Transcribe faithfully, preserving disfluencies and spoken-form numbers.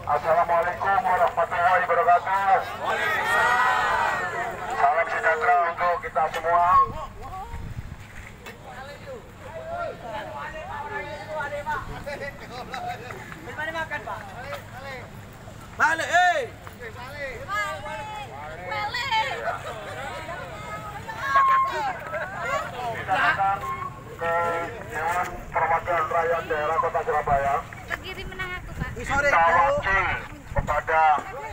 Assalamualaikum warahmatullahi wabarakatuh. Salam sejahtera untuk kita semua. Balik, eh. Kita datang ke Dewan Perwakilan Rakyat Daerah Kota Surabaya. Sore, Kita wakil kepada